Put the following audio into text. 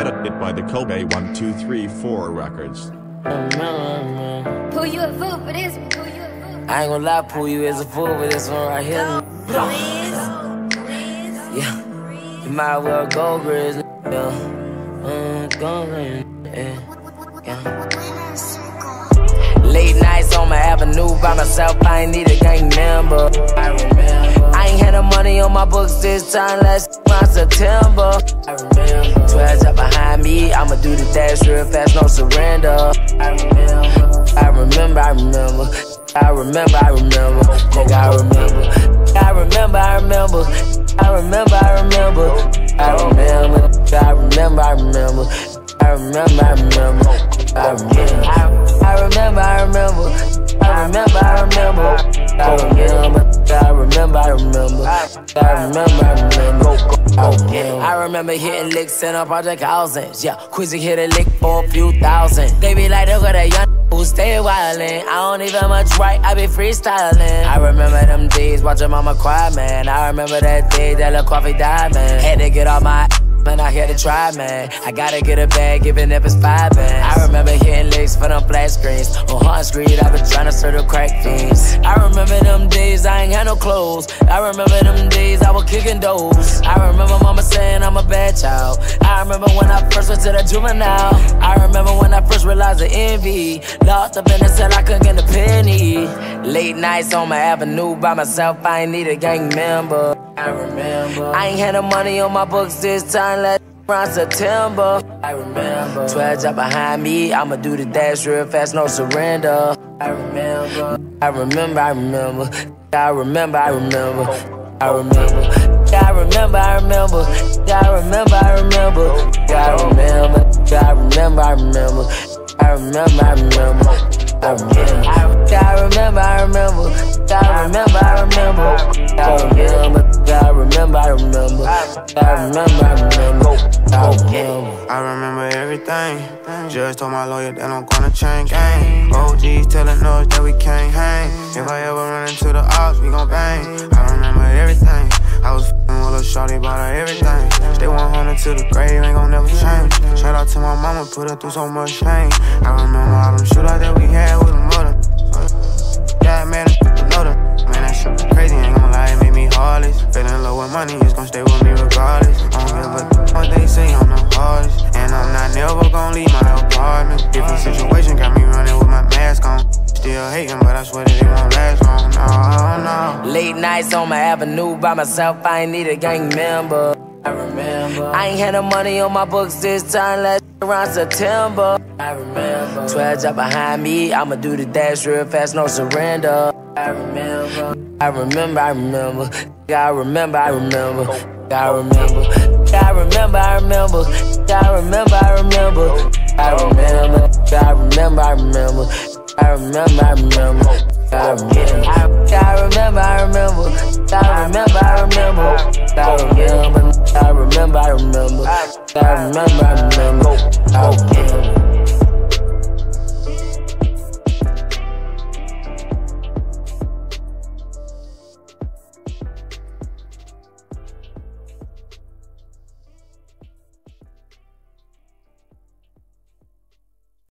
Edited by the Kobe 1234 Records. Pooh, you a fool for this one. I ain't gonna lie, Pooh, you is a fool for this one right here. Yeah, you might well go Grizz. Yeah, go Grizz. Yeah. Late nights on my avenue by myself, I ain't need a gang member. I remember. I ain't had no money on my books this time, last around September. I remember. 12 up behind me, I'ma do the dash real fast, no surrender. I remember. I remember, I remember. I remember, I remember. Nigga, I remember. I remember, I remember. I remember, I remember. I remember. I remember, I remember. I remember, I remember. I remember. I remember, I remember. I remember, I remember. I remember. I remember, I remember. I remember, I remember. I remember hitting licks in a project houses. Yeah, Quizzy hit a lick for a few thousand. They be like, look at that young who stay wildin'. I don't even much write, I be freestyling. I remember them days watching mama cry, man. I remember that day that little coffee died, man. Had to get all my man, I had to try, man. I gotta get a bag, even if it's 5 bands. I remember hitting licks for them flat screens. On Hunt Street, I been trying to serve the crack fiends. I remember them days I ain't had no clothes. I remember them days I was kicking doors. I remember mama saying I'm a bad child. I remember when I first went to the juvenile. I remember when I first realized the envy. Locked up in the cell, I couldn't get a penny. Late nights on my avenue by myself, I ain't need a gang member. I remember. I ain't had no money on my books this time, last around September. I remember. 12 up behind me, I'ma do the dash real fast, no surrender. I remember. I remember, I remember. I remember, I remember. I remember. I remember, I remember. I remember, I remember. I remember. I remember, I remember. I remember, I remember. I remember. I remember, I remember. I remember, I remember. I remember. I remember, I remember. I remember, I remember. I remember everything. Judge told my lawyer that I'm gonna change game. OGs telling us that we can't hang. If I ever run into the ops, we gon' bang. I remember everything. I was f***ing with a shorty, bought her everything. Stay 100 to the grave, ain't gon' never change. Shout out to my mama, put her through so much pain. I remember all them shootouts that we had with a mother. Yeah, I made a loader. Man, that shit crazy, ain't gon' lie, it made me heartless. Feeling low with money, it's gon' stay with me regardless. I don't give a what they say, I'm the hardest. And I'm not never gon' leave my apartment. Different situation got me running with my mask on. Still hating, but I swear that it won't last long. No, no. Late nights on my avenue by myself, I ain't need a gang member. I remember. I ain't had no money on my books this time, last around September. I remember. 12 up behind me, I'ma do the dash real fast, no surrender. I remember. I remember, I remember. I remember, I remember. I remember. I remember, I remember. I remember, I remember. I remember. I remember, I remember. I remember, I remember. I remember. I remember, I remember. I remember, I remember. I remember. I remember, I remember. I remember, I remember. I remember.